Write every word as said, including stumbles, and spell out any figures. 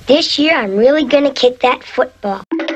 This year, I'm really gonna kick that football.